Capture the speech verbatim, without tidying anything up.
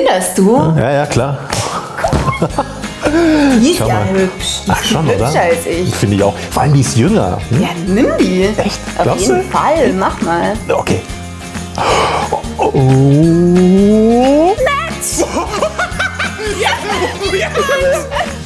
findest du? Ja, ja, klar. Die ist Schau ja mal. hübsch. Die Ach, ist schon, hübscher oder? als ich. Finde ich auch. Vor allem, die ist jünger. Hm? Ja, nimm die. Echt? Auf Glaubst jeden du? Fall, mach mal. Okay. Oh. Match! Yes! Yes!